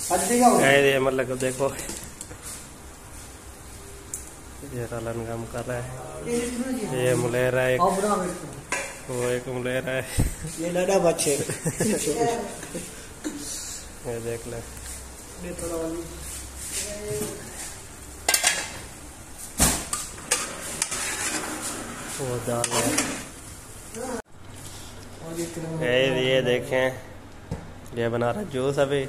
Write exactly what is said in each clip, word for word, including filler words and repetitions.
ये मतलब देखो ये रलन काम कर रहा है, ये मुले रहा है, वो एक मुले रहा है, ये डाडा बच्चे ये देख ले वो दाल है। ये ये देखें ये बना रहा जूस अभी,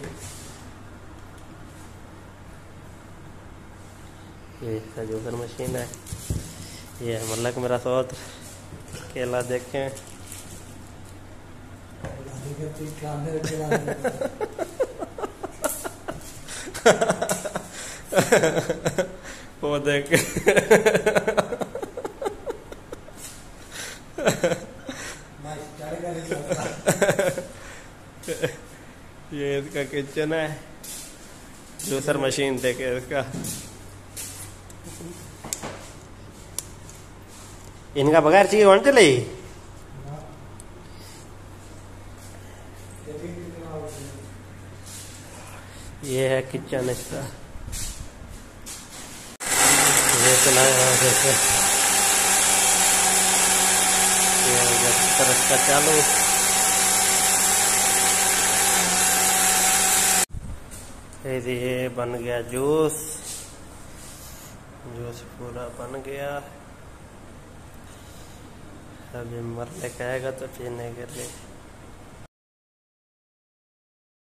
ये इसका जूसर मशीन है। ये है मल्लक मेरा सोत केला देखें वो देख ये इसका किचन है, जूसर मशीन देखे इसका। इनका बगैर चाहिए वन चले ये है किचन इसका, ये चलाया जैसे इसका चालू। ये बन गया जूस, जूस पूरा बन गया। अभी मर लेके आएगा तो पीने के लिए।